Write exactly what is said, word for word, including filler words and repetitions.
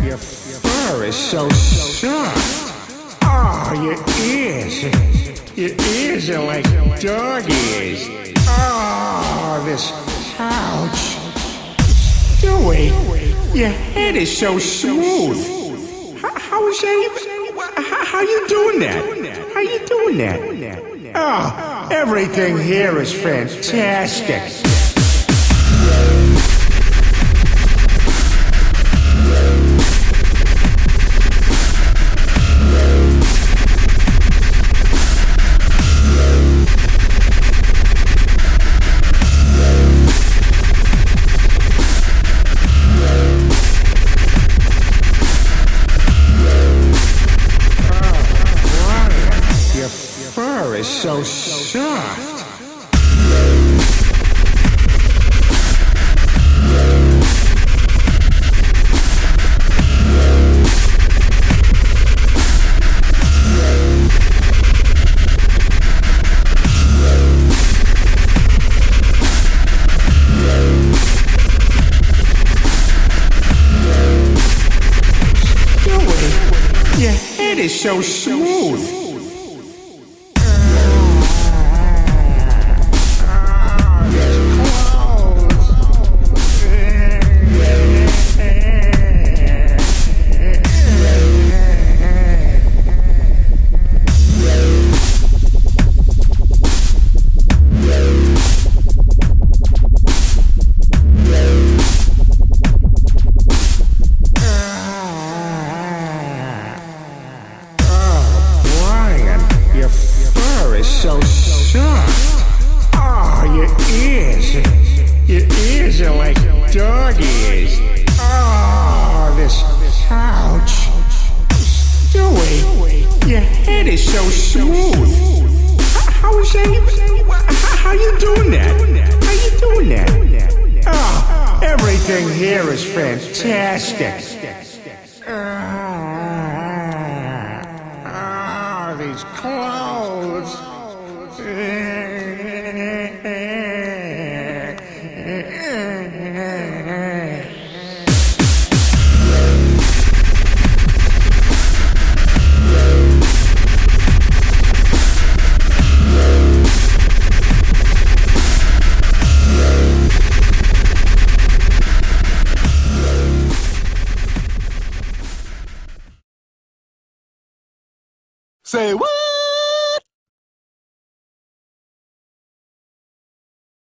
Your fur is so soft. Oh, your ears. Your ears are like dog ears. Oh, this couch. Stewie, your head is so smooth. How, how is that even? How, how you doing that? How you doing that? Oh, everything here is fantastic. Fur is so soft. Your head is so smooth. So soft. Oh, your ears. Your ears are like dog ears. Oh, this couch. Stewie, your head is so smooth. How, how is that even? How, how you doing that? How you doing that? Oh, everything here is fantastic. Ah, oh, these clothes. Say what?